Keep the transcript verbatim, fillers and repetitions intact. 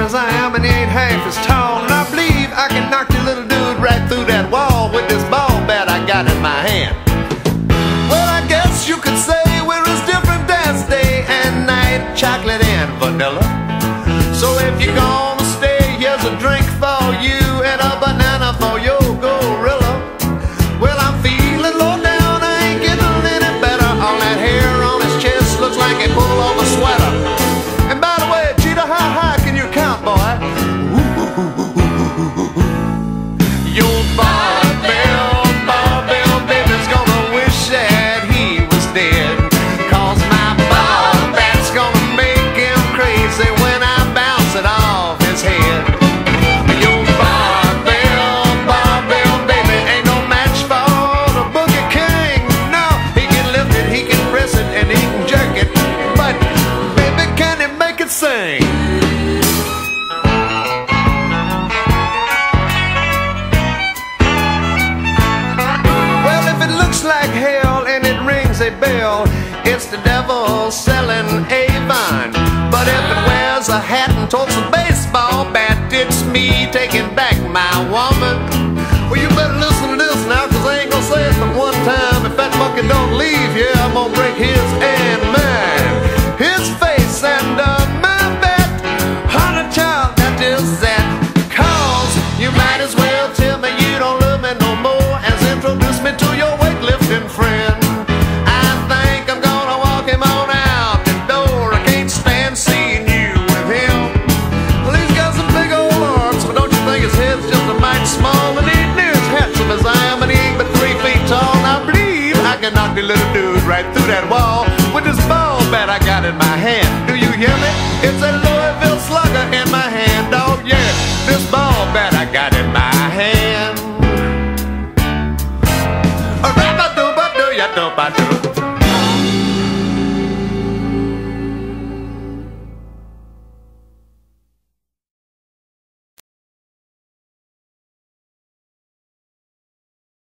as I am and he ain't half as tall. And I believe I can knock the little dude right through that wall with this ball bat I got in my hand. Well, I guess you could say we're as different as day and night, chocolate and vanilla. So if you're gonna stay, here's a drink for you and a banana for your gorilla. Well, I'm feeling low down, I ain't getting any better. All that hair on his chest looks like he pulled off a sweater. And by the way, Cheetah, how high can you count, boy? Your Barbell, Barbell Baby's gonna wish that he was dead, 'cause my ball bat's gonna make him crazy when I bounce it off his head. Your Barbell, Barbell Baby ain't no match for the Boogie King. No, he can lift it, he can press it, and he can jerk it, but baby, can he make it sing? Well, if it looks like hell and it rings a bell, it's the devil selling Avon. But if it wears a hat and totes a baseball bat, it's me taking back my woman. Well, you better listen to this now, 'cause I ain't gonna say it but one time. If that monkey don't leave here, I'm gonna break his and mine, his face and uh, my bat. Honey child, that is that. 'Cause you might as well tell me you don't love me no more as introduce me to your weightlifting friend. I think I'm gonna walk him on out the door. I can't stand seeing you with him. Well, he's got some big old arms, but don't you think his head's just a mite small? And he ain't near as handsome as I am, and he ain't but three feet tall. And I believe I can knock the little dude right through that wall.